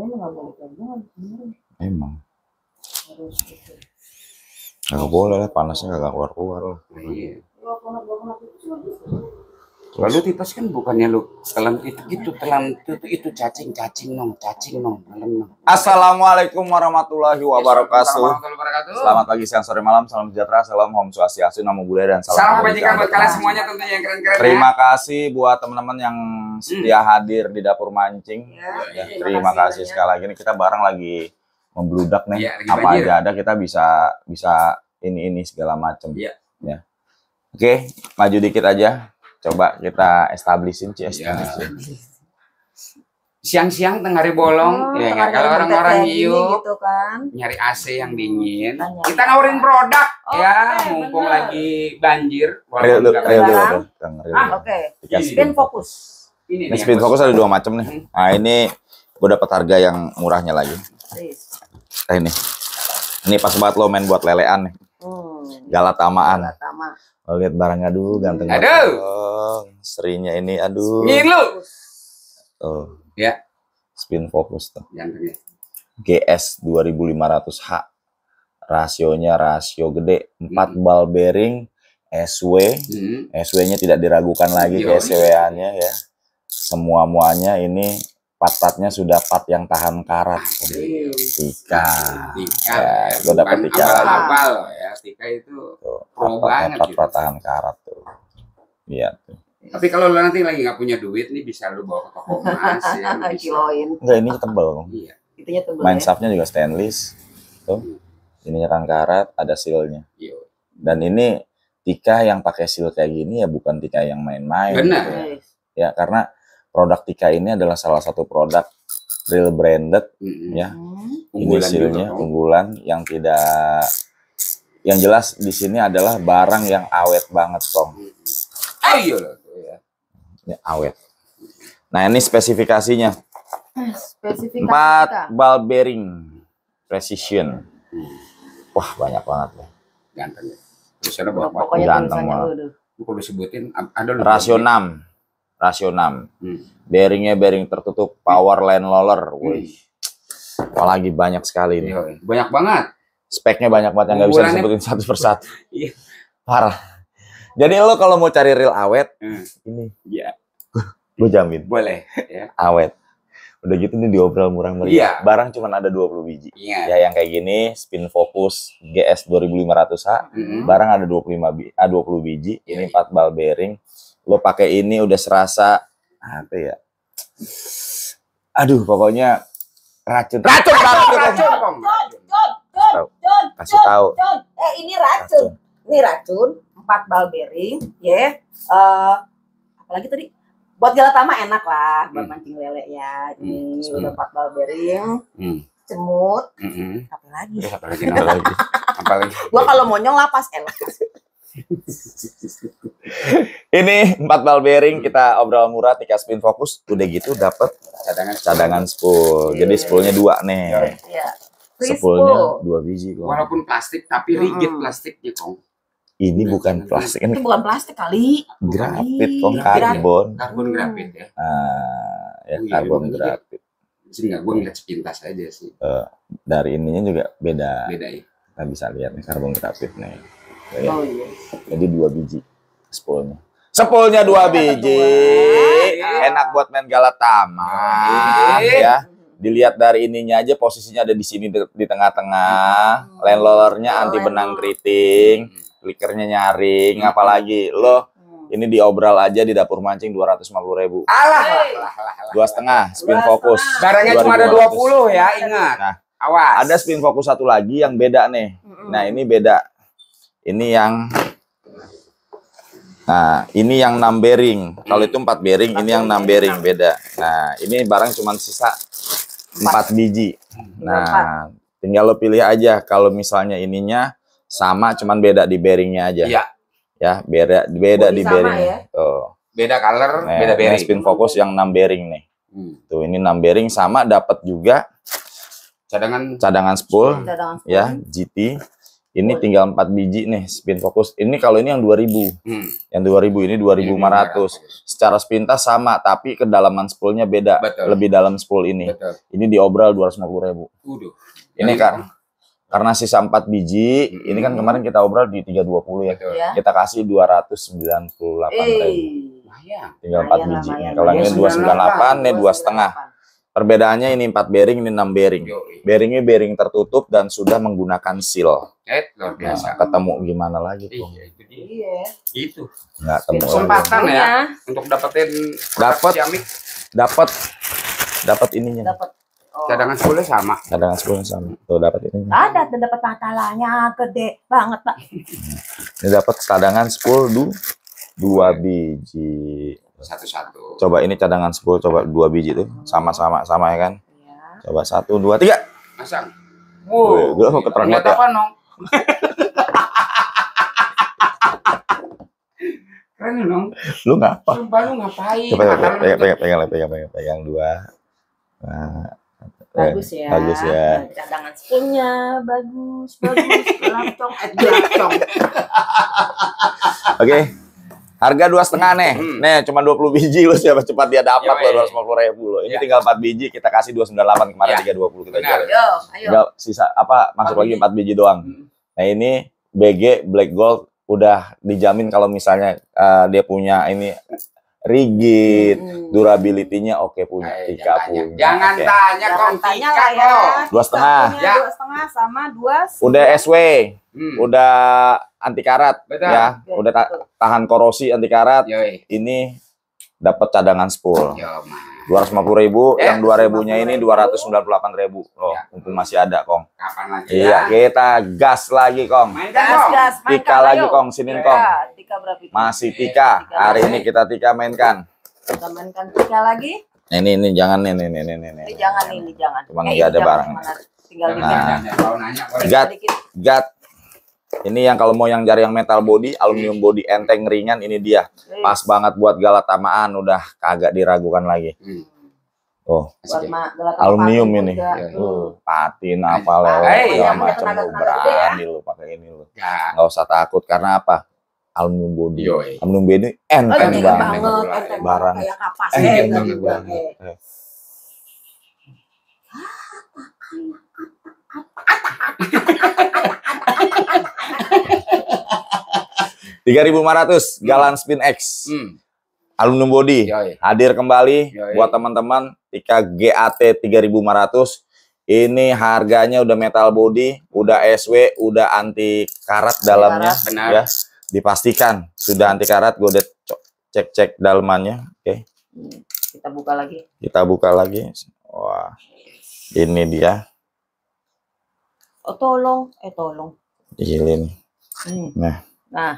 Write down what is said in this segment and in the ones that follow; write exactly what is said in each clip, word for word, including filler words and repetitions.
katanya nggak boleh pegangan. Emang. Harus gitu. Nggak boleh lah, panasnya nggak keluar keluar. Iya. Wah, anak-anak kecil gitu. Lalu tipes kan bukannya lu telan itu gitu, telan itu itu cacing cacing nong, cacing nong, malam nong. Assalamualaikum warahmatullahi wabarakatuh. Warahmatullahi wabarakatuh. Selamat pagi, siang, sore, malam, salam sejahtera, salam Om Swastiastu, Namo Buddhaya, dan salam, Salam kebajikan buat kalian semuanya tentunya yang keren-keren. Terima kasih buat teman-teman yang setia Hmm. hadir di dapur mancing. Ya, Ya, terima terima kasih kasih banyak. sekali lagi. Ini kita bareng lagi membludak nih. Iya, lagi Apa banjir. aja ada kita bisa bisa ini ini segala macam. Iya. Ya. Oke, maju dikit aja. Coba kita establishin, Ci, Iya. establishin. Siang-siang tengah hari bolong, Oh, ya tengah nggak? Kalau hari orang-orang kayak gini yuk gitu kan. nyari A C yang dingin, Tanya. kita nawarin produk Oke, ya, mumpung bener. lagi banjir. Real walaupun dulu, nggak real dulu, barang. udah. Kang, real Ah, dulu. Oke. Dikasih Spin info. fokus. Ini Ini nih, spin yang fokus gua ada suka. dua macam nih. Hmm. Nah, ini gue dapat harga yang murahnya lagi. Please. Nah, ini. Ini pas banget lo main buat lelean nih. Hmm. Galatamaan. Pertama. Lo lihat barangnya dulu ganteng Aduh. banget. Oh, serinya ini aduh. Ngin lu. Tuh, Ya, spin fokus tuh. gantengnya. G S dua ribu lima ratus H. Rasionya rasio gede, empat Hmm. ball bearing S W. Hmm. S W-nya tidak diragukan lagi Yo. ke S W-nya ya. Semua-muanya ini part-partnya sudah part yang tahan karat. Asik. Tika. Tika, Ya, ya, gua dapet bukan tika lagi. abal-abal loh ya. Tika itu. Tuh, Pro part-partnya banget part-part gitu. tahan karat tuh. Iya tuh. Tapi kalau lu nanti lagi nggak punya duit nih bisa lu bawa ke toko emas ya. lu bisa. Kiloin. Enggak, ini tebel. Iya. Itunya tebel Main ya. shaftnya juga stainless. Tuh. Ininya kan karat, ada seal-nya. Iya. Dan ini Tika yang pakai seal kayak gini ya bukan Tika yang main-main. Benar. gitu. Yes. Ya, karena produk Tika ini adalah salah satu produk real branded. Mm-mm. Ya. Hmm. Ini Unggulan seal-nya juga, Bang. unggulan yang tidak, yang jelas di sini adalah barang yang awet banget, Kong. Oh iya loh tuh ya. Ini awet. Nah, ini spesifikasinya. Spesifikasi empat kita. ball bearing precision. Wah, banyak banget ya. Ganteng ya. Terus ada bawa apa? Pokoknya Ganteng tulisannya banget. udah. Lu kalau disebutin ada lu. Rasio enam. Rasio enam. Hmm. Bearingnya bearing tertutup power line roller. Wih. Apalagi banyak sekali ini. Iya, banyak banget. Speknya banyak banget yang nggak bisa Unggulannya- disebutin satu persatu. Iya. Parah. Jadi lo kalau mau cari real awet, Hmm. ini Iya, gue jamin boleh ya. awet. Udah gitu nih diobrol murah meriah. Iya. Barang cuma ada dua puluh biji. Iya. Ya yang kayak gini, spin focus G S dua ribu lima ratus H, Mm-mm. barang ada dua puluh lima bi- ah, dua puluh biji. Iya, Ini iya. empat ball bearing. Lo pakai ini udah serasa apa ya? Aduh, pokoknya racun. Racun banget tuh, Kong. Racun, Kong. John, John, John, Tahu. John, Kasih John, tahu. John. Eh ini racun. Ini racun, empat ball bearing, ya. Eh, apalagi tadi? Buat galatama enak lah, buat Hmm. mancing lele ya. Ini Hmm. udah empat ball bearing, Hmm. cemut, Mm-mm. apa lagi? Terus apa lagi? Apa lagi? Apa lagi? Gua kalau monyong lapas, eh lapas. Ini empat ball bearing kita obrol murah Tika spin focus. Udah gitu dapat Cadangan cadangan spool. Jadi spoolnya dua nih. Iya. Free Spoolnya spool. dua biji kok. Walaupun plastik tapi rigid Mm-mm. plastiknya, Kong. Ini bukan plastik, ini Itu bukan plastik kali. grafit kok, Ih, karbon. Karbon Hmm. grafit ya. Ah, ya Oh iya, karbon iya. grafit. Sih enggak, gue ngeliat sepintas aja sih. Dari ininya juga beda. Beda ya. Kita bisa lihat nih karbon grafit nih. Ya, Oh iya. jadi dua biji spoolnya. Spoolnya dua Dapat biji. dua. Enak buat main galatama. Iya. Ya. Dilihat dari ininya aja posisinya ada di sini di, di tengah-tengah. Line rollernya anti benang keriting. Flickernya nyaring. Apalagi lo Hmm. ini diobral aja di dapur mancing dua ratus lima puluh ribu. Alah, Hey. alah, alah, alah. Dua setengah spin Dua fokus. setengah. Barangnya cuma ada dua puluh ya, ingat. Nah, Awas. ada spin fokus satu lagi yang beda nih. Mm-mm. Nah, ini beda. Ini yang Nah, ini yang enam bearing. Kalau itu empat bearing, ini yang enam bearing, beda. Nah, ini barang cuma sisa empat biji. Nah, tinggal lo pilih aja kalau misalnya ininya sama cuman beda di bearingnya aja. Iya. Ya, beda beda Bodi di sama bearingnya. ya? Tuh. Beda color, Nah, beda ini bearing. spin fokus yang enam bearing nih. Hmm. Tuh, ini enam bearing sama dapat juga Cadangan cadangan spool Cadangan spool. ya, G T. Ini tinggal empat biji nih spin fokus. Ini kalau ini yang dua ribu. Hmm. Yang dua ribu ini dua ribu lima ratus. Secara sepintas sama, tapi kedalaman spoolnya beda. Betul. Lebih dalam spool ini. Betul. Ini diobral dua ratus lima puluh ribu. Udah. Ini kan karena sisa empat biji, Hmm. ini kan kemarin kita obral di tiga ratus dua puluh ya. Betul. Ya. Kita kasih dua ratus sembilan puluh delapan ribu. Eh, Lumayan. Tinggal empat lumayan, biji. lumayan. Kalau ini Lumayan. dua ratus sembilan puluh delapan, ini dua setengah. dua Perbedaannya ini empat bearing, ini enam bearing. Yoi. Bearingnya bearing tertutup dan sudah menggunakan seal. Eh, luar Nah, biasa. ketemu gimana lagi tuh? Iya, itu dia. Iya. Itu. Nggak temu. Kesempatan Iya. ya untuk dapetin Dapat. Xiaomi. Dapat dapat ininya. Dapat. Oh. Cadangan sepuluh sama. Cadangan sepuluh sama. Tuh dapat ininya. Ada, dan dapat matalanya gede banget, Pak. Ini dapat cadangan sepuluh du, dua biji. Satu-satu. Coba ini cadangan sepuluh, coba dua biji tuh. Sama-sama sama ya kan? Iya. Coba satu, dua, tiga. Masang. Wih, gua mau keterang Lihat banget ya. apa, Nong? Keren, Nong. Lu ngapa? Sumpah lu ngapain? Coba, coba, Mata lu pegang, tutup. pegang, pegang, pegang, pegang, pegang dua. Nah, Bagus ya. Bagus ya. Cadangan spoolnya bagus, bagus. Belacong, eh belacong. Oke. Harga dua setengah nih. Hmm. Nih, cuma dua puluh biji lu siapa cepat dia dapat Yo, lo eh. dua ratus lima puluh ribu lo. Ini Ya. tinggal empat biji kita kasih dua ratus sembilan puluh delapan kemarin Ya. tiga ratus dua puluh kita Benar. jual. Yo, ayo. Tinggal sisa apa masuk Empat lagi biji. empat biji doang. Hmm. Nah, ini B G Black Gold udah dijamin kalau misalnya eh, dia punya ini rigid, Hmm. durability-nya oke punya, Eh, Tika jangan tanya. punya. Jangan Oke. tanya kong Jangan tanya Tika lah ya. kok. Dua setengah. Punya Ya. Dua setengah sama dua. Udah S W, Hmm. udah anti karat Betul. ya, Oke, udah ta- betul. tahan korosi anti karat. Yoi. Ini dapat cadangan spool. Yo, mah. dua ratus lima puluh ribu, Eh, yang dua ribunya ini dua ratus sembilan puluh delapan ribu. Oh, Ya. mumpung masih ada, Kong. Kapan lagi Iya, ya? kita gas lagi, Kong. Main Gas, kan, gas. Tika mainkan, lagi, ayo. Kong. Sinin, Ya. Kong. Ya, Tika berapa itu? Masih Tika. Hari ini kita Tika mainkan. Kita mainkan Tika lagi. Nah, ini, ini jangan nih, nih, nih, nih, nih. Ini jangan nih, ini jangan. Cuma Eh, nggak ini ada jangan, barang. cuma tinggal Jangan dikit. Nah. nanya, kalau nanya, boleh. Gat. Dikit. Gat. Ini yang kalau mau yang cari yang metal body, aluminium body enteng ringan, ini dia. Pas banget buat galatamaan, udah kagak diragukan lagi. Hmm. Oh, Buat ma- gelat aluminium patin ini. juga. Ya, Tuh, patin apa Hai, lewat hai, segala yang macam tenaga- lu tenaga gede ya. berani lu pakai ini lu. Ya. Nggak usah takut karena apa? Aluminium body. Yoi. Aluminium body Oh, enteng enteng banget. banget, enteng Barang. banget kayak kapas. Eh, Eh, enteng gitu. banget. Eh. tiga ribu lima ratus Galan Spin X. Hmm. Aluminium body. Yoi. Hadir kembali Yoi. buat teman-teman Tika G A T tiga ribu lima ratus. Ini harganya udah metal body, udah S W, udah anti karat dalamnya. Benar. Ya, dipastikan sudah anti karat. Gue udah co- cek-cek dalamannya. Oke, Hmm, Kita buka lagi. kita buka lagi. Wah, ini dia. Oh, tolong. Eh, tolong. Ini nih. Hmm. Nah, Nah,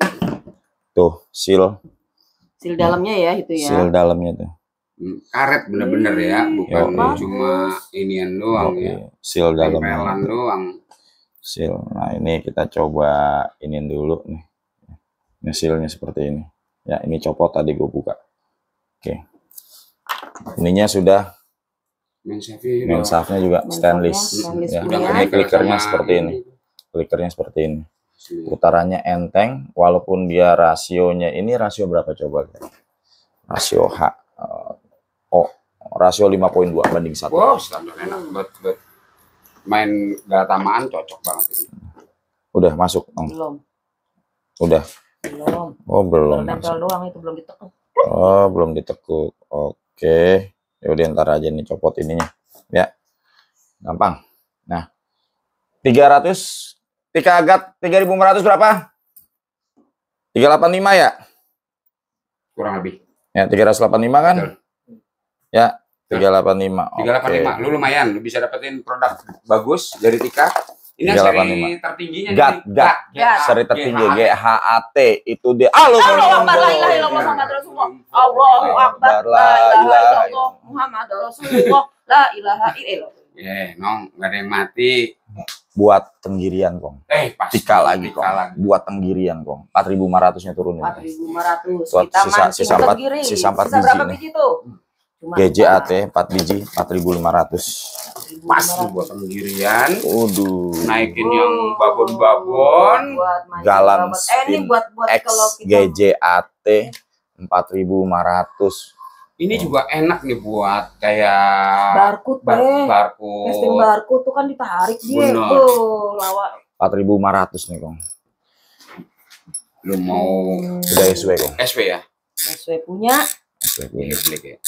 tuh seal, seal dalamnya ya itu ya. seal dalamnya tuh. Hmm. Karet bener-bener ya, bukan Yoi. cuma inian doang ya. Oke, seal dalamnya. Tempelan doang. Seal. Nah, ini kita coba ini dulu nih. Ini sealnya seperti ini. Ya, ini copot tadi gue buka. Oke. Ininya sudah, Mensafir. main shaftnya juga Main stainless. shaftnya stainless Ya, punya. ini klikernya seperti ini. Klikernya seperti ini. Putarannya enteng, walaupun dia rasionya ini rasio berapa coba? Rasio H. eh, Oh, rasio lima koma dua banding satu. Wow, standar enak buat buat main galatamaan cocok banget ini. Udah masuk, Om. Belum. Udah. Belum. Oh, belum Baru nempel masuk. doang itu belum ditekuk. Oh, belum ditekuk. Oke. Ya udah ntar aja nih copot ininya. Ya. Gampang. Nah. tiga ratus Tika Gat tiga ribu lima ratus berapa? tiga ratus delapan puluh lima ya? Kurang lebih. Ya, tiga ratus delapan puluh lima kan? Betul. Ya, tiga ratus delapan puluh lima. tiga ratus delapan puluh lima. Lu lumayan, lu bisa dapetin produk bagus dari Tika. Ini yang tiga ratus delapan puluh seri lima. tertingginya Gat, nih. gat. Gat. Seri tertinggi G G H A T itu dia. Allahu Allahu Akbar, la ilaha Akbar. illallah Muhammad Rasulullah. Allahu Akbar, la ilaha illallah Muhammad Rasulullah. La ilaha illallah. Ya, nong, nggak ada yang mati. Buat tenggirian, Kong. Eh, pasti. Tika lagi, Tika Kong. lagi. Buat tenggirian, Kong. empat ribu lima ratus-nya turunin. empat ribu lima ratus. Buat Kita sisa- mancing sisa empat- tergiring. sisa empat berapa biji biji tuh? Cuma G J A T empat biji empat ribu lima ratus. Pas tuh buat pendirian. Waduh. Naikin yang babon-babon. Buat main Galan babon. Eh ini spin buat buat X kalau G kita J A T empat ribu lima ratus. Ini juga enak nih buat kayak barcode bar deh. barcode. Casting barcode tuh kan ditarik dia. Bener. Tuh, lawa. empat ribu lima ratus nih, Kong. Lu mau Udah S W, Kong. S W ya? S W punya. S W punya. Klik ya.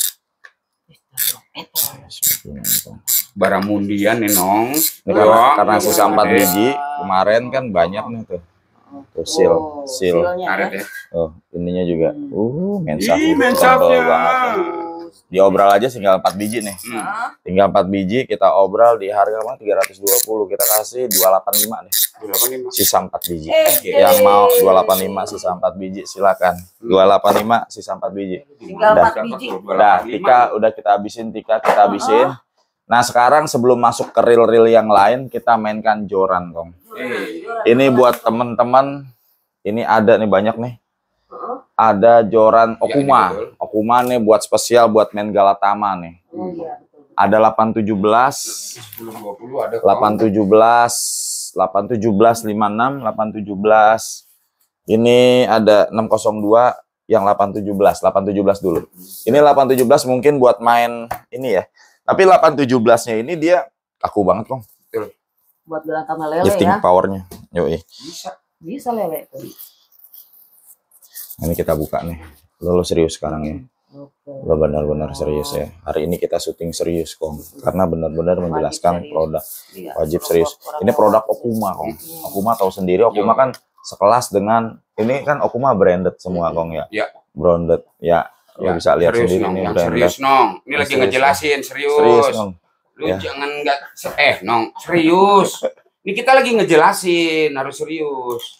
S W punya nih, Kong. Baramundian nih, Nong. Ini karena, Dong, karena lu sisa empat ada. biji, kemarin kan banyak nih tuh. Tuh seal, Oh, seal. sealnya Karet ya. ya. Oh, ininya juga. Hmm. Uh, mensaf. Ih, tebel mensafnya. banget, Kong. Diobral aja tinggal empat biji nih. Hmm. Hah? Tinggal empat biji kita obral di harga mah tiga ratus dua puluh. Kita kasih dua ratus delapan puluh lima nih. Berapa nih, Mas? Sisa empat biji. Eh, Yang eh. mau dua ratus delapan puluh lima sisa empat biji silakan. dua ratus delapan puluh lima sisa empat biji. Tinggal Udah. empat biji. Udah, Tika udah kita habisin, Tika kita habisin. Nah, sekarang sebelum masuk ke reel-reel yang lain, kita mainkan joran, Kong. Eh, Ini buat teman-teman, ini ada nih banyak nih. Ada joran Okuma. ini betul. Okuma nih buat spesial buat main Galatama nih. Oh iya betul. Ada delapan tujuh belas, sepuluh dua puluh ada. delapan tujuh belas, delapan tujuh belas lima enam, delapan tujuh belas. Ini ada enam nol dua yang delapan tujuh belas, delapan tujuh belas dulu. Ini delapan tujuh belas mungkin buat main ini ya. Tapi delapan tujuh belas-nya ini dia kaku banget, Kong. Buat Galatama lele Lifting ya. powernya. Yoi. Bisa. Bisa lele tuh. Ini kita buka nih. Lo, lo serius sekarang ya. Oke. Lo benar-benar serius ya. Hari ini kita syuting serius, Kong. Karena benar-benar menjelaskan serius. produk. Iya. Wajib serius. Ini produk Okuma, Kong. Okuma tahu sendiri, Okuma kan sekelas dengan ini kan Okuma branded semua, Kong ya. Ya. Branded. Ya, lo Ya, bisa lihat serius, sendiri Nong. ini Yang branded. serius, Nong. Ini Yang lagi serius, ngejelasin serius. Serius, Kong. Lu Ya. jangan nggak se- eh, Nong, serius. Ini kita lagi ngejelasin, harus serius.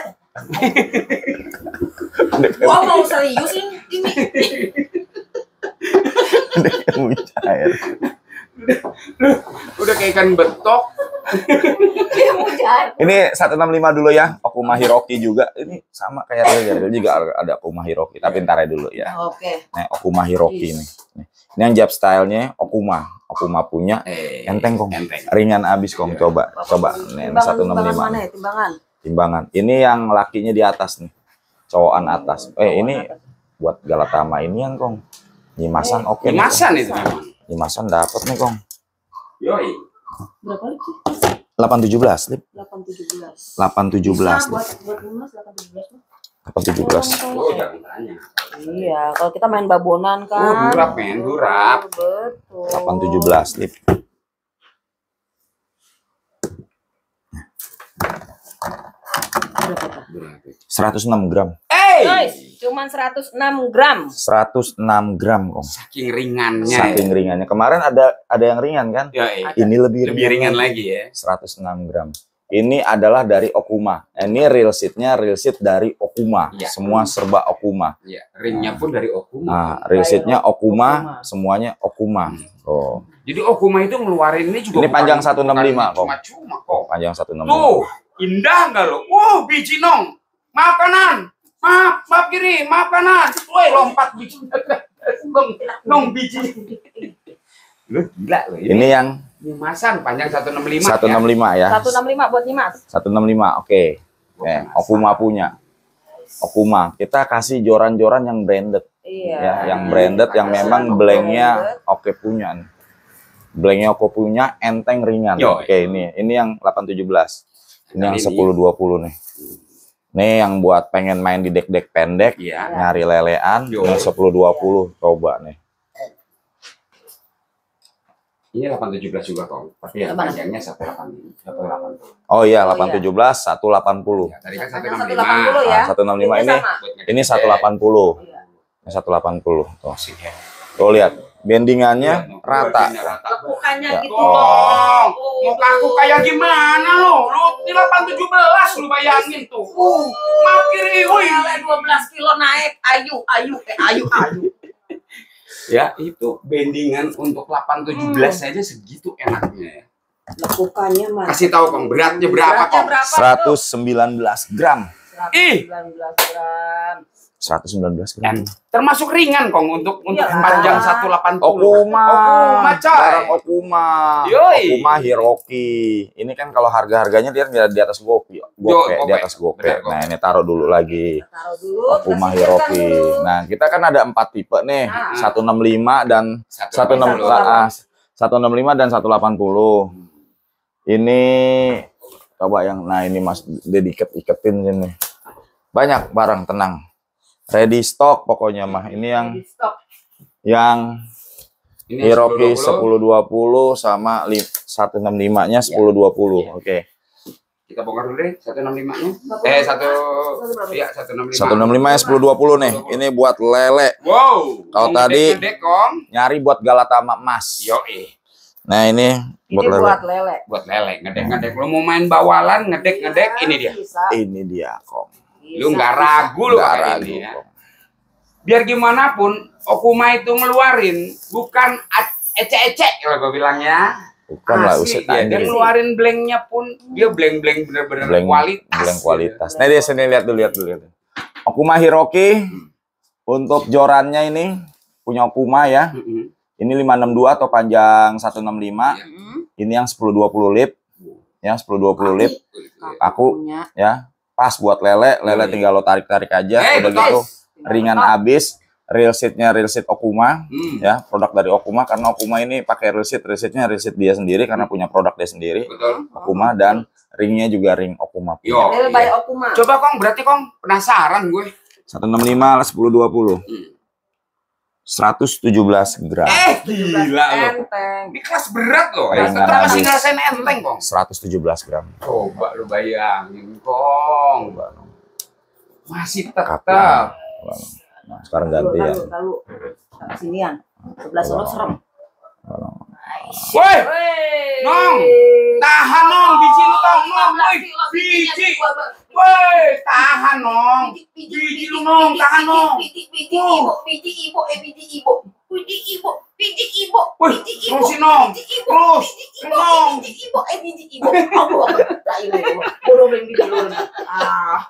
Gua mau serius ini. ini. Cair. Udah kayak ikan betok. Dia mau jahat. Ini seratus enam puluh lima dulu ya. Okuma Hiroki juga. Ini sama kayak Real Real juga ada Okuma Hiroki. Tapi ntar aja dulu ya. Oke. Nih, Okuma Hiroki nih. Nih. Ini yang jab stylenya Okuma. Okuma punya. Eh, Enteng, Kong. Enteng. Ringan abis, Kong. Coba. Coba. Nih, ini Timbangan- seratus enam puluh lima. timbangan mana ya? Timbangan. Timbangan. Ini yang lakinya di atas nih. Cowokan atas. Eh, ini buat Galatama ini yang, Kong. Nyimasan oke nih, Kong. Kemasan itu memang. Nyimasan dapat nih, Kong. Yoi. Berapa lip sih? delapan tujuh belas, Lip. delapan tujuh belas. delapan tujuh belas, Bisa Lip. buat buat Mas delapan tujuh belas. delapan tujuh belas. Oh, jangan tanya. Iya, kalau kita main babonan kan. Oh, durap, men, durap. Betul. delapan tujuh belas, Lip. Berapa, Pak? Berapa? seratus enam gram. Eh, Guys, cuman seratus enam gram. seratus enam gram, Kong. saking ringannya. Saking ringannya. Kemarin ada ada yang ringan kan? Yoi. Ini lebih, Lebih ringan lagi ya. seratus enam gram. Ini adalah dari Okuma. Ini real seatnya real seat dari Okuma. Iya. Semua serba Okuma. Ya, ringnya pun dari Okuma. Nah, real seatnya Okuma, Okuma. semuanya Okuma. Oh, Jadi Okuma itu ngeluarin ini juga Ini panjang bukan- seratus enam puluh lima, bukan kok. Cuma-cuma kok. panjang seratus enam puluh lima. Tuh, indah nggak lo? Wow, biji nong. Maaf kanan. Maaf, maaf kiri, maaf kanan. Woi, lompat biji. Nong, nong biji. Lu gila lo. Ini, Ini yang nyimasan panjang seratus enam puluh lima. seratus enam puluh lima ya. seratus enam puluh lima buat Nyimas. seratus enam puluh lima, oke. Eh, Okuma punya. Okuma, kita kasih joran-joran yang branded. Iya. Ya, yang branded, yang memang blanknya oke punya nih. Blanknya oke punya, enteng ringan. Yo. Oke, ini ini yang delapan tujuh belas. Ini yang Ini. sepuluh dua puluh nih. Nih yang buat pengen main di deck-deck pendek, Iya. nyari lelean, Yo. yang sepuluh dua puluh coba nih. Ini delapan tujuh belas juga kok. Tapi yang Apa? panjangnya seratus delapan puluh. seratus delapan puluh. Oh iya, Oh, delapan tujuh belas, seratus delapan puluh. Ya, tadi kan Panjang seratus enam seratus puluh delapan puluh lima. ya. Nah, seratus enam puluh lima ini sama. ini seratus delapan puluh. Iya. Ini seratus delapan puluh. Tuh. Asik ya. Tuh lihat, bendingannya Iya, rata. bendingannya rata. Lekukannya Ya. gitu Oh, loh. mau kaku kayak gimana lo? Lo di delapan tujuh belas lu bayangin tuh. Uh, maaf kiri, woi. Lele dua belas kilo naik. Ayu, ayu, eh ayu, ayu. Ya, itu bendingan untuk delapan tujuh belas aja segitu enaknya ya. Lekukannya mah. Kasih tahu Kong, beratnya berapa Beratnya Kong? berapa? seratus sembilan belas gram. Ih. seratus sembilan belas gram. seratus sembilan belas gram. Dan termasuk ringan Kong untuk untuk Iyalah. panjang seratus delapan puluh. Okuma. Okuma coy. Barang Okuma. Yoi. Okuma Hiroki. Ini kan kalau harga-harganya dia di atas Gope, Gope, Gope. di atas Gope. Benar, Gope. Nah, ini taruh dulu lagi. Taruh dulu. Okuma kita Hiroki. sisihkan dulu. Nah, kita kan ada empat tipe nih. Nah. seratus enam puluh lima dan seratus enam puluh. seratus enam puluh lima dan seratus delapan puluh. Ini coba yang nah ini Mas dia diiket-iketin sini. Banyak barang, tenang. Ready stock pokoknya mah. Ini yang Di stok. yang Ini Hiroki sepuluh sepuluh dua puluh sama seratus enam puluh lima-nya sepuluh dua puluh. Iya. Oke. Kita bongkar dulu deh seratus enam puluh lima-nya. Eh satu iya seratus enam puluh lima. seratus enam puluh lima-nya sepuluh dua puluh nih. Ini buat lele. Wow. Kalau Kong tadi- gede-gede, Kong. Nyari buat Galatama emas. Yoi. Nah, ini Ini buat lele. buat lele. Buat lele ngedek-ngedek. Lu mau main bawalan ngedek-ngedek ini dia. Bisa. Ini dia, Kong. Lu nggak ragu lu Nggak pakai ragu, ini ya. Kong. Biar gimana pun Okuma itu ngeluarin bukan a- ecek-ecek kalau gue bilang ya. Bukan lah Asli uset dia, dia anjing. ngeluarin blanknya pun dia blank-blank bener-bener Blank kualitas. blank kualitas. Nah, dia sini lihat dulu, lihat dulu. Lihat. Okuma Hiroki untuk jorannya ini punya Okuma ya. Mm-mm. Ini lima enam dua atau panjang seratus enam puluh lima. Iya. Hmm. Ini yang sepuluh dua puluh lip. Yang sepuluh dua puluh lip Aku- Punya. ya. Pas buat lele, lele Yoi. tinggal lo tarik-tarik aja. Eh, Udah betul. gitu Tinggal ringan letak. habis. Real seatnya real seat Okuma. Hmm. Ya, produk dari Okuma karena Okuma ini pakai real seat, real seatnya real seat dia sendiri karena punya produk dia sendiri. Betul. Okuma dan ringnya juga ring Okuma. Yo. Lele by iya. Okuma. Coba Kong, berarti Kong penasaran gue. seratus enam puluh lima sepuluh dua puluh. Hmm. seratus tujuh belas gram. Eh, gila lo. Enteng. Ini kelas berat loh. Ya. Ringan Tetap masih habis. ngerasain enteng Kong. seratus tujuh belas gram. Coba lu bayangin Kong. Masih tetap. Kakak. Nah, sekarang ganti ya. Lalu, lalu. Sinian. Sebelah sono serem. Woi, Nong, tahan Nong, biji lu Tong, Nong, woi, biji. Woi, tahan Nong. Biji lu Nong, tahan Nong. Biji ibu, biji ibu, eh biji ibu. Biji ibu, biji ibu, Woi, biji ibu. terusin Nong. Biji ibu, Terus, biji ibu, Nong. biji ibu, eh biji ibu. Aku lah ini. Bodoh beli biji lu. Ah.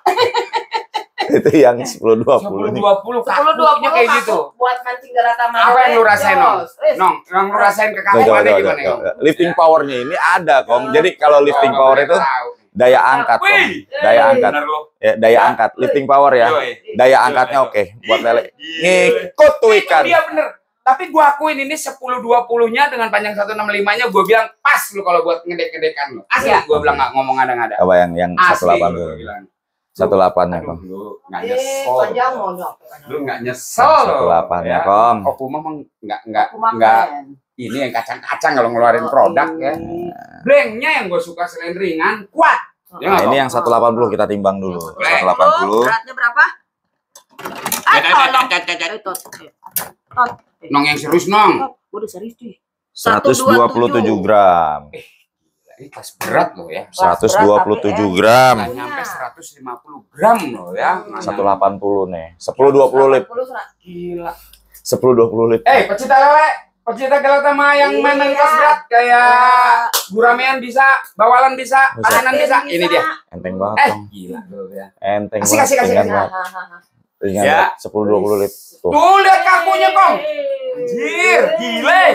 Itu yang sepuluh dua puluh sepuluh nih. dua puluh Sepuluh dua puluh kayak gitu. buat mancing Galatama. Apa yang lu rasain Nong? Jos. Eh, Nong, yang lu rasain ke Coba, kamu coba, ada coba, gimana coba. Nong? Lifting powernya ini ada, Kong. Jadi kalau lifting Oh, power nggak itu tahu. daya angkat, Kong. Wih, Daya eh, angkat. bener lu. Ya, daya angkat. Lifting power ya. Yoi. Daya angkatnya oke buat lele. Gila. Ngikut tuh Itu ikan. dia bener. Tapi gua akuin ini sepuluh dua puluh-nya dengan panjang seratus enam puluh lima-nya gua bilang pas lu kalau buat ngedek-ngedekan lu. Asli Iya. gua bilang enggak ngomong ada-ada. Coba yang yang seratus Asli delapan gua puluh. bilang. seratus delapan-nya, Aduh, Kong. lu enggak Eh, nyesel. panjang monyok. Lu enggak nyesel seratus loh. delapan-nya, Ya. Kong. Okuma emang enggak enggak Okuma enggak keren. ini yang kacang-kacang kalau ngeluarin produk ya. Blanknya yang gue suka selain ringan, kuat. Ya, Nah, nggak, ini Kong? yang seratus delapan puluh kita timbang dulu. seratus delapan puluh. Beratnya berapa? Ah, tolong. Eh, tot. Eh, tot. Eh, Nong yang serius Nong. tot. Gua udah serius cuy. seratus dua puluh tujuh gram. Ini kelas berat loh ya. seratus dua puluh tujuh Nggak gram. nyampe seratus lima puluh gram loh ya. Nggak seratus nyampe. delapan puluh nih. sepuluh dua puluh lip. Gila. sepuluh dua puluh lip. Eh, pecinta lele, pecinta Galatama yang main main Iya. kelas berat kayak guramean bisa, bawalan bisa, Bisa. pasanan bisa. Ini dia. Enteng banget, Eh, Kong. gila loh ya. Enteng Asik, banget. asik, asik, ringan asik. banget. Ringan Ya. banget. sepuluh dua puluh lip. Tuh. Tuh lihat kakunya Kong. Anjir, gile.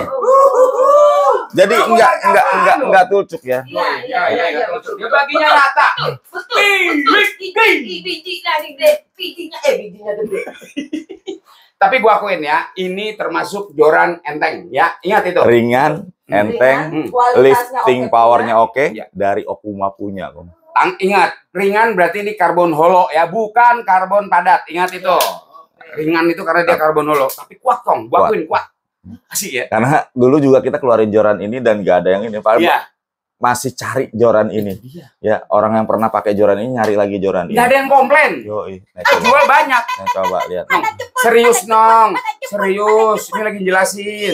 Jadi Kamu enggak dari enggak kapan enggak lu? enggak tulcuk ya. Iya, iya, iya, iya. Dia baginya rata. Betul. Wih, wih, wih. Bijinya gede, bijinya eh bijinya gede. Tapi gua akuin ya, ini termasuk joran enteng ya. Ingat itu. Ringan, enteng, Hmm. Kualitasnya lifting oke powernya oke Iya. dari Okuma punya, Kong. Tang, ingat, ringan berarti ini karbon holo ya, bukan karbon padat. Ingat itu. Ringan itu karena dia karbon holo, tapi kuat Kong. Gua Kuat. akuin kuat. Asik ya. Karena dulu juga kita keluarin joran ini dan gak ada yang ini. Paling Iya. masih cari joran ini. Iya. Ya, orang yang pernah pakai joran ini nyari lagi joran ini. Nggak ada yang komplain. Yoi. Nah, Ah, coba, jual banyak. nah, coba lihat. Nong, serius Nong, serius. Ini lagi jelasin.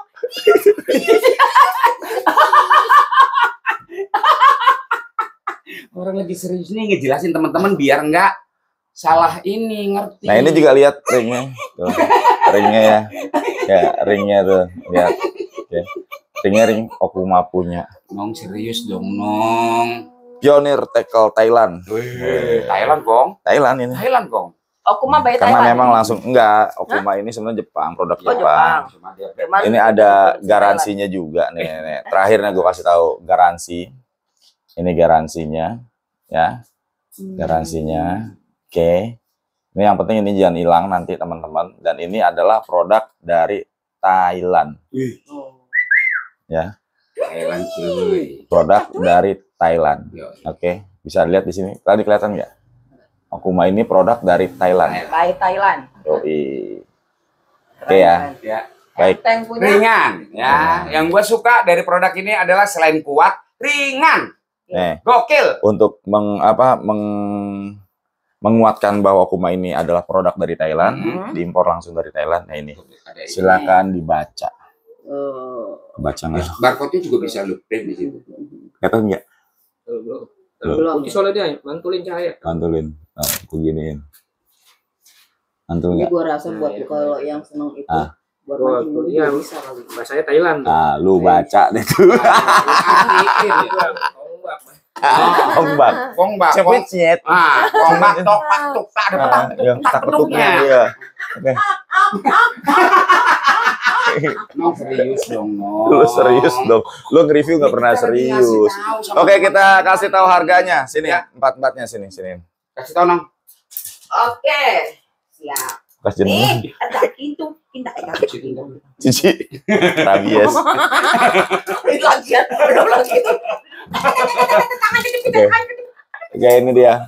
Orang lagi serius nih ngejelasin teman-teman biar nggak salah ini ngerti. Nah, ini juga lihat ringnya. Tuh. Ringnya ya. Ya, ringnya tuh. Lihat. Oke. Ringnya ring Okuma punya. Nong serius dong Nong. Pionir tackle Thailand. Wih, Thailand Kong. Thailand ini. Thailand Kong. Okuma by Karena Thailand. memang langsung enggak, Okuma ini sebenarnya Jepang, produk Oh, Jepang. Jepang. Ini ada garansinya juga nih, nih. Terakhir nih gue kasih tahu garansi. Ini garansinya, ya. Garansinya. Oke. Ini yang penting ini jangan hilang nanti teman-teman. Dan ini adalah produk dari Thailand. Ya. Thailand cuy. Produk dari Thailand. Yo. Oke, bisa lihat di sini. Tadi kelihatan nggak? Okuma ini produk dari Thailand. By Thailand. Yoi. Oke ya. Ya. Baik. Tank punya. Ringan, ya. Yang gue suka dari produk ini adalah selain kuat, ringan. Nih, Gokil. untuk meng, apa, meng, menguatkan bahwa Okuma ini adalah produk dari Thailand, Hmm. diimpor langsung dari Thailand. Nah ini, Ada ini. silakan dibaca. Oh. Baca nggak? Barcode-nya juga bisa lu print di situ. Kelihatan nggak? Belum. Kunci soalnya dia mantulin cahaya. Mantulin. Nah, aku giniin. Mantul Ini nggak? gua rasa buat kalau yang seneng itu Ah. buat Oh, mancing dulu iya. juga bisa kali. Bahasanya Thailand. Nah, lu baca deh tuh. Ombak. Kongbak, kong, Cepet ah, kongbak, tok, pak, tuk, tak ada petak, yang tak tak peduknya. peduknya. Iya. Oke. Nong serius dong, Nong. Lu serius dong. Lu nge-review nggak pernah serius. Oke, kita kasih tahu harganya. Sini ya, empat-empatnya sini, sini. Kasih tau, Nong. Oke. Siap. Kasih jeneng. Nih, ada itu pindah ya. Cici. Rabies. Ini lagi ya. Belum lagi itu. Oke. Oke, ini dia.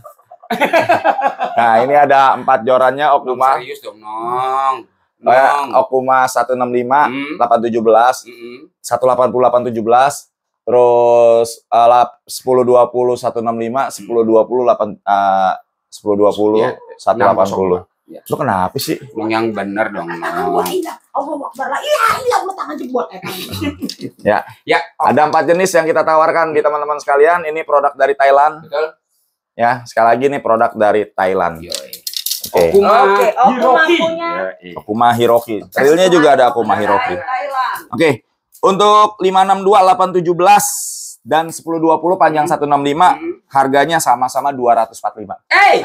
Nah, ini ada empat jorannya Nong Okuma. serius dong, Nong. Eh, Nong. Okuma seratus enam puluh lima, Hmm. delapan tujuh belas, Mm-mm. seratus delapan puluh, delapan tujuh belas, terus uh, lap- sepuluh dua puluh, seratus enam puluh lima, sepuluh dua puluh, delapan, uh, sepuluh dua puluh, Ya, seratus delapan puluh. Ya. Lu kenapa sih? Nong yang bener dong, Allah Nong. ilah. Allah Akbar. La ilaha illallah tangan jebot. Ya, Ya, oh, ada empat jenis yang kita tawarkan di teman-teman sekalian. Ini produk dari Thailand. betul. Ya, sekali lagi ini produk dari Thailand. Yoi. Oke. Okuma Oke, Okuma Hiroki. punya. Yoi. Okuma Hiroki. Realnya juga ada Okuma Hiroki. Thailand. Oke. Untuk lima enam dua, delapan tujuh belas dan sepuluh dua puluh panjang seratus enam puluh lima Hmm. harganya sama-sama dua ratus empat puluh lima. Eh,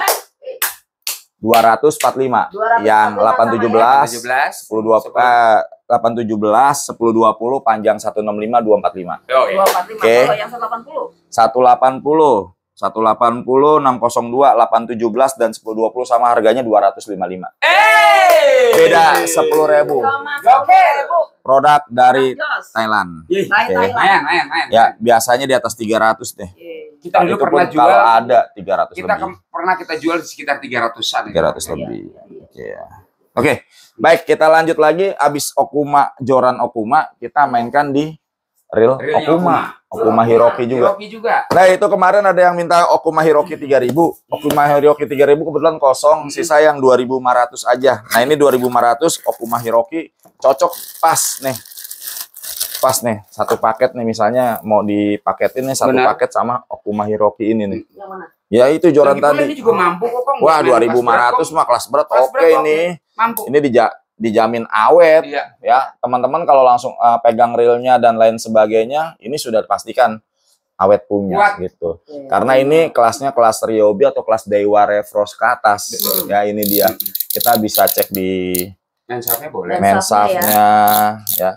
dua ratus empat puluh lima. dua ratus empat puluh lima Yang delapan tujuh belas, tujuh belas, sepuluh dua puluh, eh, delapan tujuh belas, sepuluh dua puluh panjang seratus enam puluh lima, dua ratus empat puluh lima. Yoi. dua ratus empat puluh lima. Oke. Kalau yang seratus delapan puluh. seratus delapan puluh, seratus delapan puluh, enam nol dua, delapan tujuh belas dan sepuluh dua puluh sama harganya dua ratus lima puluh lima. Eh, Beda sepuluh ribu. Oke. Produk dari Jos. Thailand. Ih, By Oke. Thailand. Mayan, mayan, mayan. Ya, biasanya di atas tiga ratus deh. Iya. Kita dulu Itu pernah pun jual, kalau ada tiga ratus kita lebih. ke- pernah kita jual di sekitar tiga ratusan. tiga ratus lebih. Oke ya. Oke, baik kita lanjut lagi. Abis Okuma, Joran Okuma, kita mainkan di real Realnya Okuma. Okuma Hiroki juga. Hiroki juga. Nah itu kemarin ada yang minta Okuma Hiroki tiga ribu. Okuma Hiroki tiga ribu kebetulan kosong. Sisa yang dua ribu lima ratus aja. Nah ini dua ribu lima ratus Okuma Hiroki. Cocok pas nih. Pas nih. Satu paket nih misalnya mau dipaketin nih. Satu Benar. paket sama Okuma Hiroki ini nih. Yang mana? Ya itu joran Lagi pula tadi. Ini juga mampu kok, Kong. Wah Main dua ribu lima kelas ratus berat, mah kelas berat. Kelas Oke berat, Kong. ini. Kong. Mampu. Ini dija- dijamin awet. Iya. Ya teman-teman kalau langsung uh, pegang reelnya dan lain sebagainya. Ini sudah pastikan awet punya Kuat. gitu. Oke. Karena ini kelasnya kelas Ryobi atau kelas Daiwa Refrost ke atas. Betul. Ya ini dia. Kita bisa cek di Mensafnya boleh. Mensafnya mensafnya ya.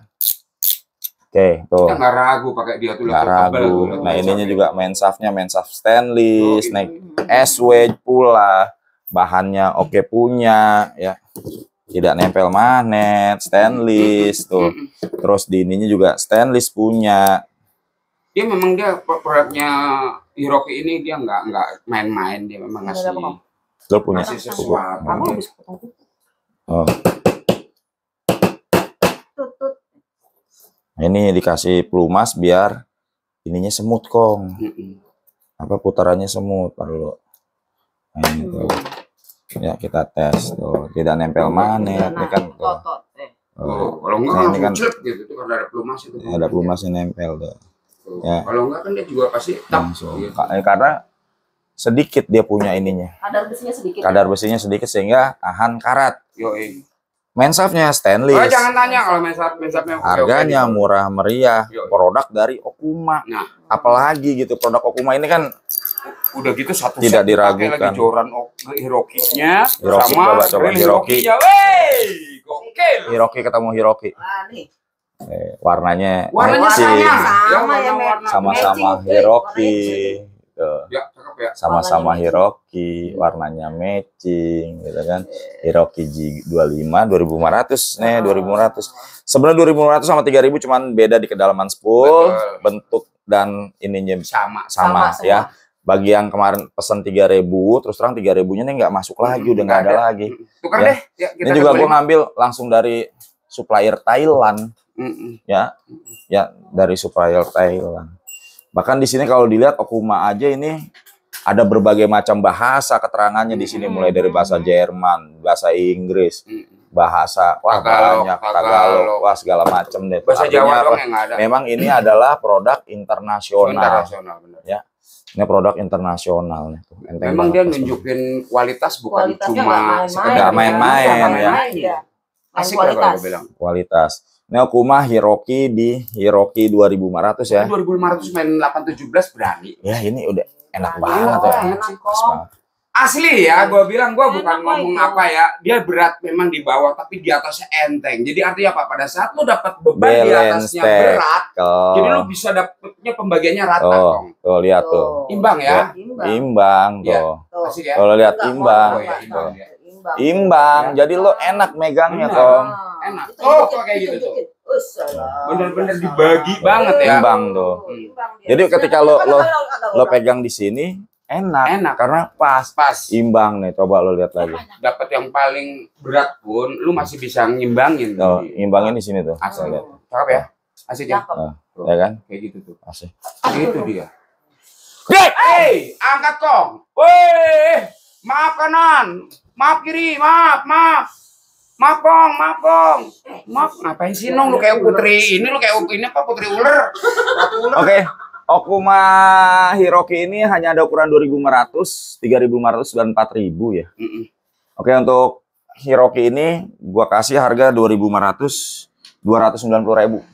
Oke, tuh. Kita nggak ragu pakai dia tuh. Nggak laptop tebel ragu. tuh, Nah, ininya juga mensafnya mensaf stainless, Oh, naik Hmm. S-wedge pula. Bahannya oke punya ya. Tidak nempel magnet, stainless tuh. Terus di ininya juga stainless punya. Dia memang dia pro- produknya Hiroki ini dia nggak nggak main-main, dia memang Ada ngasih apa, Kong? Lo punya. ngasih sesuatu. Kamu habis potong tuh. Oh. Tut, tut. Ini dikasih pelumas biar ininya semut kong. Mm-mm. Apa putarannya semut dulu. Nah, ini tuh. Ya kita tes tuh. Tidak nempel magnet, ini kan tuh. Totot. Eh. Oh, Oh, kalau enggak Nah, kan ini kan- muncul gitu tuh karena ada pelumas itu. ini ada pelumasnya nempel tuh. Tuh. ya. Kalau enggak kan dia juga pasti tap. Langsung. Gitu. Ka- eh, Karena sedikit dia punya ininya. Kadar besinya sedikit. Kadar besinya sedikit sehingga tahan karat. Yoi. Mensafnya Oh, stainless. jangan tanya kalau mensaf mensafnya oke-oke Harganya gitu. murah meriah. Yo. Produk dari Okuma. Nah, Apalagi gitu produk Okuma ini kan Udah gitu satu Tidak set dipakai diragukan. lagi joran Hiroki-nya Hiroki, sama coba, coba, grill Hiroki. Hiroki-nya. Wey, gokil. Hiroki ketemu Hiroki. Wah, nih. Eh, warnanya Warnanya matching. sama. Sama Ya, ya, warna- Met. warna- Sama-sama Matching, Hiroki. matching. Tuh. Ya, cakep ya. Sama-sama Warnanya Hiroki, warnanya matching gitu kan. Hiroki G dua puluh lima dua ribu lima ratus nih, dua ribu lima ratus. Sebenarnya dua ribu lima ratus sama tiga ribu cuman beda di kedalaman spool, Betul. bentuk dan ininya Sama. sama, Sama, ya. Bagi yang kemarin pesan tiga ribu, terus terang tiga ribunya nih nggak masuk lagi, udah nggak ada lagi. Tukar Ya. deh. Ya, kita Ini juga ke gue ngambil langsung dari supplier Thailand, Mm-mm. ya, ya dari supplier Thailand. Bahkan di sini kalau dilihat Okuma aja ini ada berbagai macam bahasa keterangannya di sini, mulai dari bahasa Jerman, bahasa Inggris, Mm-mm. bahasa wah Tagalog, banyak Tagalog. Tagalog, wah segala macam deh. Bahasa Artinya Jawa apa? doang yang nggak ada. Memang ini adalah produk internasional. Internasional, bener. Ini produk internasional nih. Tuh, enteng Memang banget dia pas nunjukin kualitas bukan Kualitasnya cuma nggak main-main. sekedar Nggak main-main, Nggak ya. main-main, ya. Main Asik lah kualitas. kalau gue bilang. kualitas. Ini Okuma Hiroki di Hiroki dua ribu lima ratus ya. dua ribu lima ratus main delapan tujuh belas berani. Ya ini udah enak Berani, banget oh, ya. enak Pas kok. banget. Asli ya, gue bilang gue Enak bukan kok ngomong itu. apa ya. Dia berat memang di bawah, tapi di atasnya enteng. Jadi artinya apa? Pada saat lu dapat beban di Balance atasnya tag. berat, jadi lu Tuh, bisa dapetnya pembagiannya rata, tuh, Kong. tuh lihat tuh. Imbang ya? Imbang. Imbang Iya. tuh. Tuh. Asik ya? Kalau lihat Enggak, imbang. mau ya, apa, imbang enggak. ya. Imbang. Imbang. Ya. Jadi lo enak megangnya, Benar. Kong. Ah, Enak. itu Oh, dikit, kok kayak itu gitu tuh. dikit. Ussalam. Bener-bener Ussalam. dibagi banget ya. Imbang tuh. Imbang dia. Jadi ketika lo- lo- Agak Lo orang. pegang di sini enak. Enak. Karena pas. Pas Imbang nih. Coba lo lihat lagi. dapat yang paling berat pun, lu masih bisa ngimbangin. Tuh, Jadi, imbangin di sini tuh. Asik. Lihat. Cakep ya? Asik ya? Cakep. Ya kan? Kayak gitu tuh. Asik. Itu dia. Hei, angkat Kong. Weh, maaf kanan, maaf kiri, maaf, maaf. Maaf Kong, maaf Kong. Maaf, ngapain sih Nong? Lu kayak putri ini, lu kayak ini apa putri ular? Ratu ular. Oke. Okuma Hiroki ini hanya ada ukuran dua ribu lima ratus, tiga ribu lima ratus, dan empat ribu ya. Mm-mm. Oke, untuk Hiroki ini gua kasih harga dua ribu lima ratus, dua ratus sembilan puluh ribu.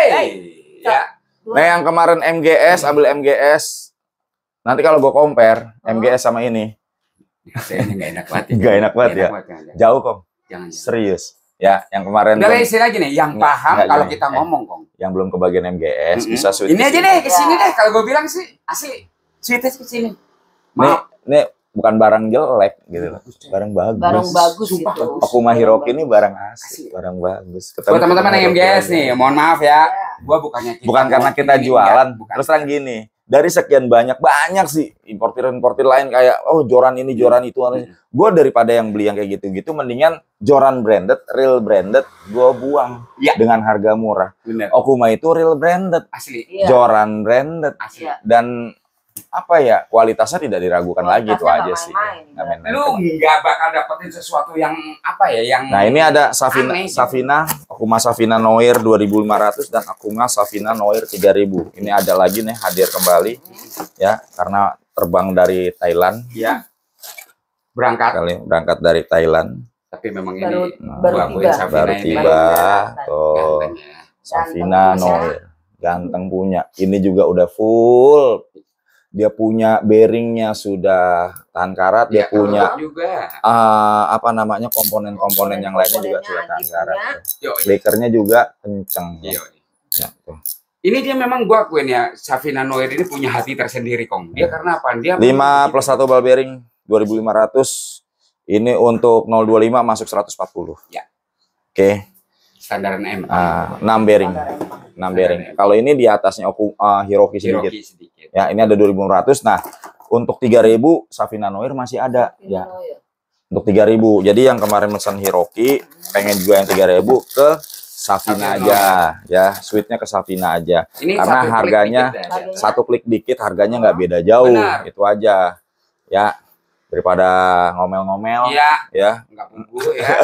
Hey, ya. Nah, yang kemarin M G S, ambil M G S. Nanti kalau gue compare M G S sama ini, Kayaknya nggak enak banget. Nggak enak banget ya. Jangan, jauh kok. jangan. Serius. Ya, yang kemarin Udah belum- istilah gini, yang Nggak, paham nggak kalau gini. kita Eh. ngomong Kong. yang belum kebagian M G S Mm-mm. bisa switch. Ini ke aja sini. deh, ke sini Ya. deh. Kalau gue bilang sih asli, sweetnya ke sini. Nih, Maaf. nih bukan barang jelek gitu loh. Barang bagus. Barang bagus Sumpah gitu. bagus. Okuma Hiroki ini barang asli, Asli. barang bagus. Buat teman-teman yang M G S nih, mohon maaf ya. Ya. Gua bukannya kita Bukan karena mau kita ini, jualan. enggak, bukan. Terus terang gini, dari sekian banyak banyak sih importir-importir lain kayak oh joran ini, joran itu. Hmm. Gue daripada yang beli yang kayak gitu-gitu, mendingan joran branded, real branded, gue buang Ya. dengan harga murah. Bener. Okuma itu real branded, Asli. Iya. joran branded, Asli. Iya. dan apa ya kualitasnya tidak diragukan lagi itu Kualitasnya aja nggak sih. main-main. Nggak main-main. Lu nggak bakal dapetin sesuatu yang apa ya, yang Nah ini ada Safina, Aneh sih. Safina, Okuma Safina Noir dua ribu lima ratus dan Okuma Safina Noir tiga ribu. Ini ada lagi nih hadir kembali ya karena terbang dari Thailand ya berangkat. kali berangkat dari Thailand. Tapi memang Baru- ini Nah, baru gua akuin tiba. Safina baru ini tiba Ganteng. tuh ganteng ya. Safina Ganteng Noir ganteng punya. Ini juga udah full. Dia punya bearingnya sudah tahan karat. Dia Ya, punya juga. ah, apa namanya komponen-komponen yang lainnya juga sudah tahan karat. Yo, Flickernya juga kenceng. yo. Ya, tuh. Ini dia memang gua akuin ya, Safina Noir ini punya hati tersendiri Kong. Dia karena apa? Dia lima plus satu ball bearing dua ribu lima ratus. Ini untuk nol dua lima masuk seratus empat puluh. Ya. Oke. standaran M. Ah, enam bearing. enam bearing. Kalau ini di atasnya Oku, ah, Hiroki sedikit. Hiroki sedikit. Ya, ini ada dua ribu lima ratus. Nah, untuk tiga ribu Safina Noir masih ada ya. Untuk tiga ribu. Jadi yang kemarin pesan Hiroki pengen juga yang tiga ribu ke Safina Safina aja ya. Suite-nya ke Safina aja. Ini Karena satu klik harganya dikit ya. Harganya. Satu klik dikit harganya nggak beda jauh. Benar. Itu aja. Ya. Daripada ngomel-ngomel Iya, ya. nggak bumbu ya.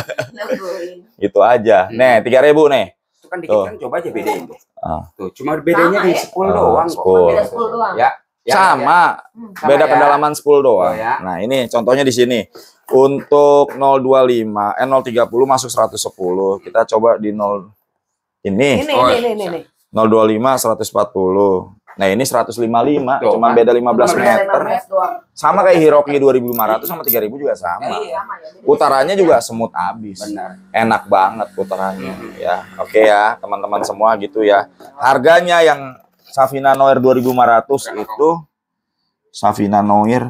Itu aja. Hmm. Nih, tiga ribu nih. Itu kan dikit Tuh. kan, coba aja bedain tuh. Ah. Tuh, cuma bedanya Sama di ya? sepuluh Ah, doang kok. sepuluh. Beda sepuluh doang. Ya, ya, Sama, Hmm. Sama beda ya. kedalaman spool doang. Oh, ya. Nah, ini contohnya di sini. Untuk nol dua lima, eh nol tiga nol masuk seratus sepuluh. Kita coba di nol ini. Ini, Oh, ini, ini, ini. nol dua lima seratus empat puluh. Nah, ini seratus lima puluh lima, Tuh, cuma kan? beda lima belas Beda meter. lima belas doang. Sama kayak Hiroki dua ribu lima ratus sama tiga ribu juga sama. Iya. Sama ya. Jadi Putarannya juga semut abis. Benar. Enak banget putarannya ya. Oke ya, teman-teman semua gitu ya. Harganya yang Savina Noir dua ribu lima ratus itu Savina Noir.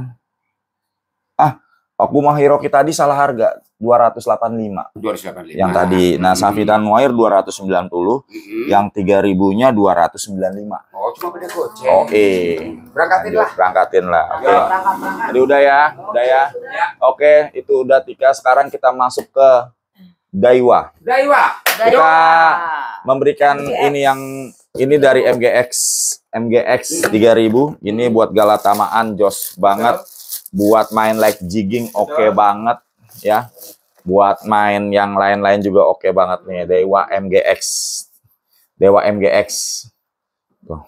Ah, aku mah Hiroki tadi salah harga. dua ratus delapan puluh lima dua ratus delapan puluh lima. yang tadi. Nah, Savina Noir dua ratus sembilan puluh, Mm-hmm. yang tiga ribunya dua ratus sembilan puluh lima. Oh, cuma beda goceng. Oke. Berangkatin Lanjut, lah. berangkatin lah. Oke. berangkat, berangkat. Jadi udah ya, udah ya. Ya. Oke, itu udah Tika. Sekarang kita masuk ke Daiwa. Daiwa. Kita memberikan M G X. ini yang ini dari M G X, M G X tiga ribu. Ini buat galatamaan jos banget. Buat main like jigging oke banget ya. Buat main yang lain-lain juga oke banget nih. Daiwa M G X. Dewa M G X. Tuh.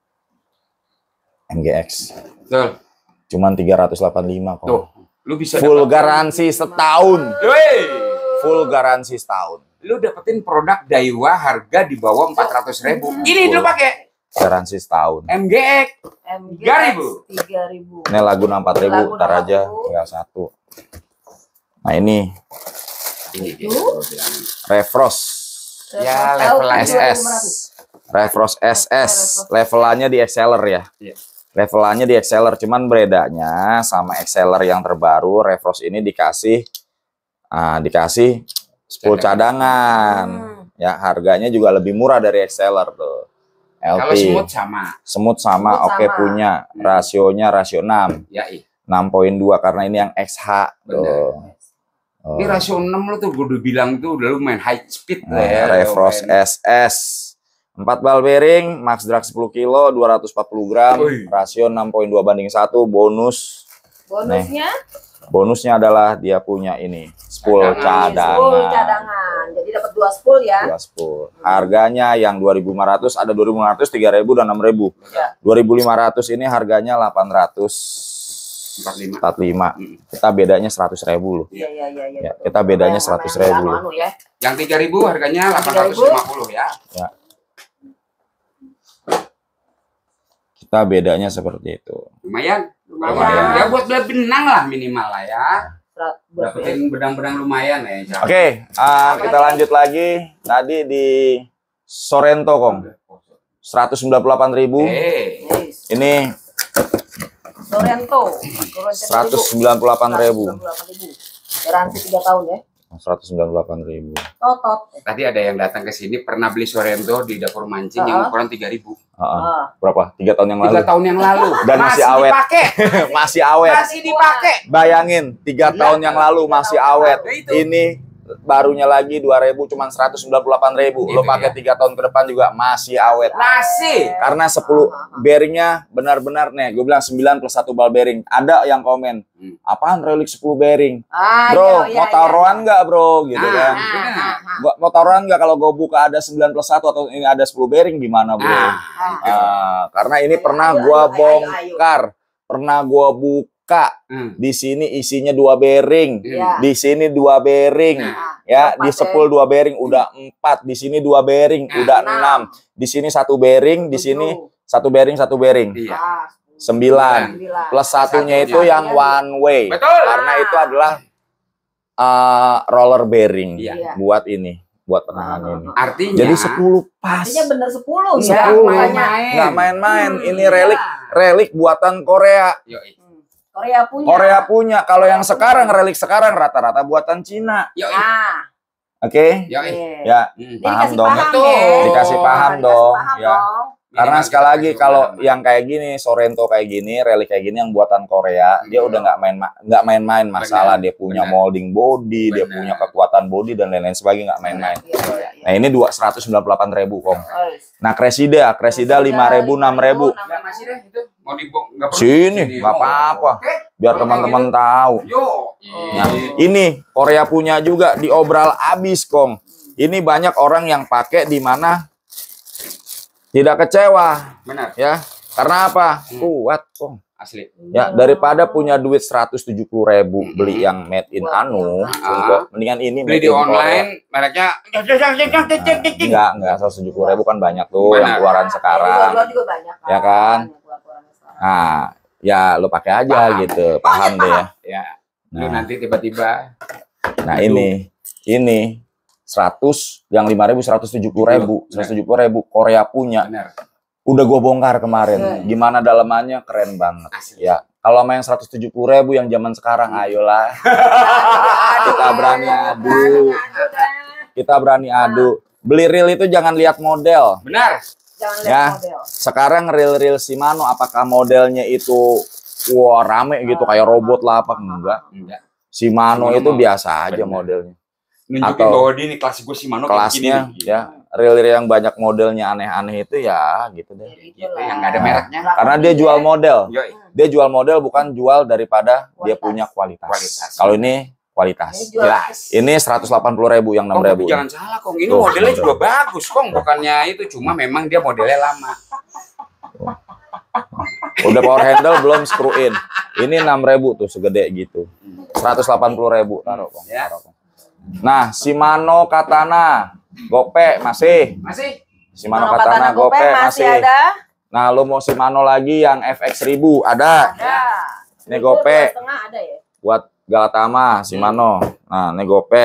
M G X. Betul. Cuman tiga ratus delapan puluh lima kok. Tuh, lu bisa Full dapat- garansi setahun. Wey. Full garansi setahun. Lu dapetin produk Daiwa harga di bawah empat ratus ribu. Ini lu pakai Garansi setahun. M G X. M G tiga ribu. tiga ribu. Ini lagu enam puluh empat ribu, Lagu ntar enam aja, puluh. tinggal satu. Nah ini, Ini dia. Refrost Ya, Tahu, level S S. Refrost S S. Levelannya di Exceller ya. Iya. Levelannya di Exceller, cuman bedanya sama Exceller yang terbaru, Refrost ini dikasih ah, dikasih spool cadangan. Hmm. Ya, harganya juga lebih murah dari Exceller tuh. L Kalau T. semut sama. Semut sama, Semut oke sama. punya. Rasionya rasio enam. Ya, iya. enam koma dua karena ini yang X H tuh. Bener. Oh. Ini rasio enam lu tuh gue udah bilang tuh udah lu main high speed lah Nah, ya. Refrost Lu main- S S. empat bal bearing, max drag sepuluh kilo, dua ratus empat puluh gram, Wih. rasio enam koma dua banding satu, bonus. Bonusnya Bonusnya adalah dia punya ini, spool Cadangan. spool cadangan. cadangan. Jadi dapat dua spool ya. Dua spool. Harganya yang dua ribu lima ratus, ada dua ribu lima ratus, tiga ribu, dan enam ribu. Ya. dua ribu lima ratus ini harganya delapan ratus empat puluh lima. empat puluh lima. Hmm. Kita bedanya seratus ribu loh. Iya iya iya iya. Ya, kita bedanya Yang seratus mana yang ribu. anu ya. Yang tiga ribu harganya delapan ratus lima puluh ya. Ya. Kita bedanya seperti itu. Lumayan. Lumayan. Ya buat beli benang lah minimal lah ya. Serat- buat Dapetin benang-benang lumayan ya. Insya Oke, ah, kita lanjut lagi. Tadi di Sorento, Kong. seratus sembilan puluh delapan ribu. Eh, Yes. Ini Sorento. seratus sembilan puluh delapan ribu. Garansi tiga tahun ya. seratus sembilan puluh delapan ribu. Totot. tadi ada yang datang ke sini pernah beli Sorento di dapur mancing yang Uh-huh. ukuran tiga ribu. Ah. Berapa? Tiga tahun yang Tiga lalu. tahun yang lalu. Dan masih awet. dipakai. Masih awet. Masih dipakai. Bayangin, tiga Gila. tahun yang lalu masih awet. Itu. Ini barunya lagi dua ribu, cuman seratus sembilan puluh delapan ribu. Lo Itu pakai ya. tiga tahun ke depan juga masih awet. Masih. Karena sepuluh bearingnya benar-benar nih, gue bilang sembilan plus satu bal bearing. Ada yang komen, Hmm. apaan relik sepuluh bearing? Ah, Bro, iya, mau iya, taruhan iya. nggak bro? Gitu Ah. kan. Ah, ah, ah. Gua- Mau taruhan nggak kalau gue buka ada sembilan plus satu atau ini ada sepuluh bearing gimana bro? Ah, Ah, karena ini Ayo, pernah ayo, gua ayo, ayo, bongkar, pernah gua buka. hmm. Di sini isinya dua bearing, Iya. di sini dua bearing, Ah, ya empat di ya. sepul dua bearing udah empat, di sini dua bearing Nah, udah enam. enam, di sini satu bearing, di sini Tujuh. satu bearing satu bearing, Iya. Ah, sembilan. sembilan. Plus satunya Satunya. itu yang one way, Betul. karena itu adalah uh, roller bearing Iya. buat ini, buat penahan ini. Artinya. Jadi sepuluh pas. Artinya bener sepuluh ya. Sepuluh. Makanya. Nggak main-main. Hmm, Ini relik relik buatan Korea. Yoi. Hmm. Korea punya. Korea punya. Kalau yang sekarang relik sekarang rata-rata buatan Cina. Yoi. Ah. Oke? Yoi. iya. Ya. Hmm. Dia Paham dikasih dong. paham Betul. ya. Dikasih paham Dikasih dong, paham ya. dong. Karena Minimal sekali kita lagi kasih kalau paham. yang kayak gini, Sorento kayak gini, relik kayak gini yang buatan Korea, dia Hmm. udah nggak main nggak main-main masalah. Benar, Dia punya benar. molding body, dia Benar. punya kekuatan body dan lain-lain sebagainya, nggak main-main. Iya, iya, iya. Nah ini dua seratus sembilan puluh delapan ribu kong. Oh, Nah Cresida, Cresida lima ribu, enam ribu. Nggak, masih deh itu. Mau dibong nggak perlu. Sini, nggak apa-apa. Oke. Biar teman-teman tahu. Yo. Nah, ini Korea punya juga diobral abis kong. Ini banyak orang yang pakai di mana tidak kecewa, Benar. ya. Karena apa? Kuat kong. Asli. Ya, daripada punya duit seratus tujuh puluh ribu beli yang made in Wah, anu, ah. mendingan ini Beli made di in Korea. online, mereknya Nah, enggak, enggak seratus tujuh puluh ribu kan banyak tuh Benar. yang keluaran sekarang. Jual juga banyak kan. Ya kan? Yang keluar-keluaran sekarang. Nah, ya lu pakai aja Paham. gitu, paham deh ya. ya. Lu Nah, nanti tiba-tiba nah ini, ini seratus, yang lima ribu seratus tujuh puluh ribu, seratus tujuh puluh ribu Korea punya. benar. Udah gue bongkar kemarin. Hmm. Gimana dalamannya keren banget. Asli. Ya, kalau sama yang seratus tujuh puluh ribu yang zaman sekarang, ayolah. Kita berani adu. Kita berani adu. Beli reel itu jangan lihat model. Benar. Jangan lihat Ya. model. Sekarang reel-reel Shimano apakah modelnya itu wah rame gitu kayak robot lah apa enggak? Enggak. Shimano Shimano itu mah biasa aja bener. modelnya. Nunjukin Atau bahwa dia nih kelas gue Shimano kayak Kelasnya begini nih. ya, reel-reel yang banyak modelnya aneh-aneh itu ya gitu deh. Gitu, yang nggak ada mereknya. Karena dia jual model. Yoi. Dia jual model bukan jual daripada dia Kualitas. punya kualitas. Kualitas. Kalau ini kualitas. Ini jual- Jelas. Ini seratus delapan puluh ribu yang enam Kong, ribu. tapi jangan salah Kong, ini Tuh. modelnya juga bagus Kong, bukannya itu, cuma memang dia modelnya lama. Udah power handle belum screw in. Ini enam ribu tuh segede gitu. seratus delapan puluh ribu taruh Kong. Ya. Taruh, Kong. Nah, Shimano Katana Gope masih. Masih? Shimano Kalau Katana Gope Gope masih masih. ada. Nah, lo mau Shimano lagi yang F X seribu ada. Ada. Ini Itu Gope. dua setengah ada ya. Buat Galatama, Shimano. Nah, ini Gope.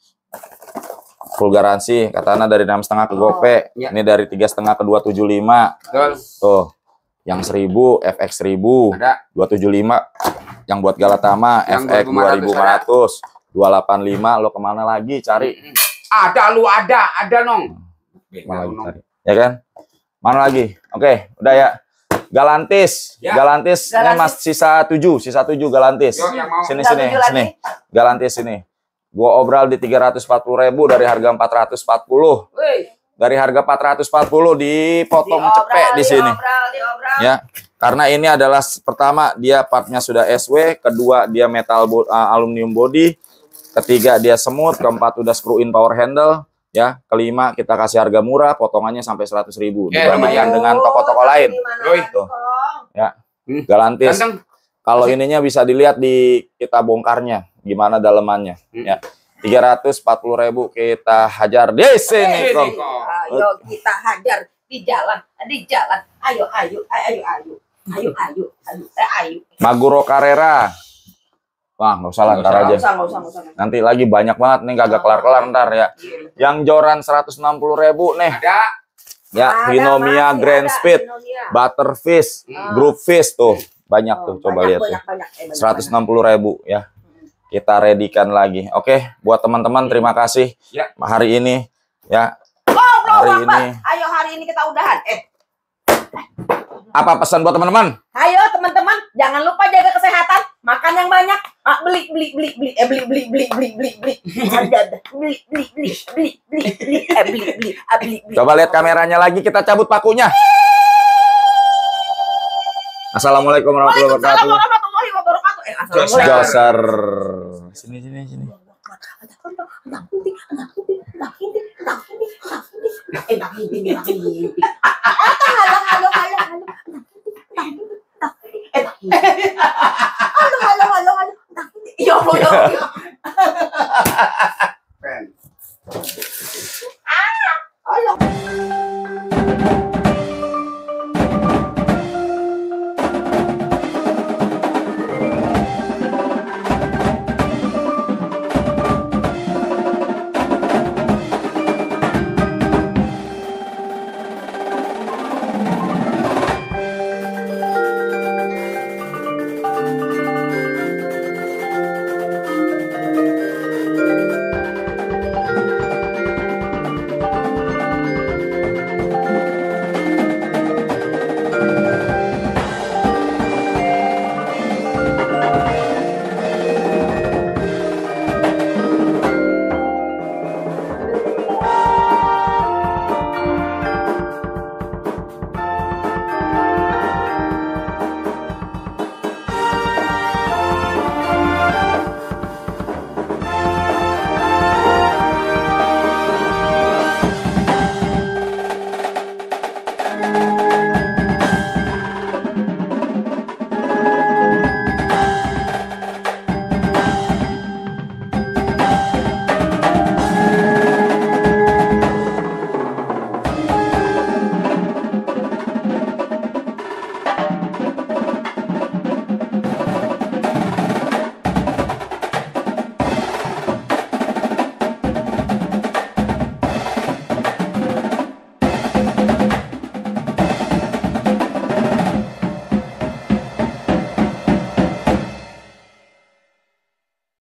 Full garansi, Katana dari enam setengah ke Gope. ya. Ini dari tiga setengah ke dua tujuh lima. Betul. Tuh. Yang seribu F X seribu, Ada. dua tujuh lima. Yang buat Galatama Yang F X dua ribu lima ratus, dua delapan lima. Lo kemana lagi cari? Ada lu ada, ada Nong. Mana lagi cari? Ya kan? Mana lagi? Oke, udah ya. Galantis, Ya. Galantis, ini Galantis. mas sisa tujuh, sisa tujuh Galantis. Yo, yang mau. Sini Tinggal sini tujuh sini. lagi. Galantis ini. Gua obral di tiga ratus empat puluh ribu dari harga empat ratus empat puluh. Wih. Dari harga empat ratus empat puluh dipotong Diobral, cepet di sini. Diobral, diobral. Ya. Karena ini adalah s- pertama dia partnya sudah S W, kedua dia metal bo- uh, aluminium body, ketiga dia semut, keempat udah screw in power handle, ya. Kelima kita kasih harga murah, potongannya sampai seratus ribu Eh, dibandingkan lumayan. dengan toko-toko lain. Yoi. Tuh. Ya. Hmm. Galantis. Ganteng. Kalau ininya bisa dilihat di kita bongkarnya gimana dalemannya, Hmm. ya. tiga ratus empat puluh ribu kita hajar di sini, Eh, Kong. Ayo kita hajar di jalan, di jalan. Ayo, ayo, ayo, ayo. Ayo, ayo, ayo, eh, ayo. Maguro Carrera. Wah, nggak usah lah, Nggak ntar usah, aja. Nggak usah, nggak usah, nggak usah. Nanti lagi banyak banget nih, kagak kelar-kelar ntar ya. Yang joran seratus enam puluh ribu nih. Ada. Ya, Ada, Hinomia masih Grand ada, Speed, Hinomia. Butterfish, Hmm. Groupfish tuh. Banyak Oh, tuh, coba banyak, lihat tuh. banyak, banyak, eh, banyak, seratus enam puluh ribu ya. Kita readykan lagi. Oke, buat teman-teman terima kasih Ya. hari ini ya. Allahu Hari Akbar. ini Ayo hari ini kita udahan. Eh, apa pesan buat teman-teman? ayo teman-teman, jangan lupa jaga kesehatan, makan yang banyak, ah, beli beli beli beli eh beli beli beli beli beli beli ada ada beli beli beli beli beli beli eh beli beli ah, beli beli. Coba lihat kameranya lagi, kita cabut pakunya. Assalamualaikum warahmatullahi Waalaikumsalam wabarakatuh. warahmatullahi wabarakatuh. Eh, assalamualaikum. Joser. Sini sini sini. Eh,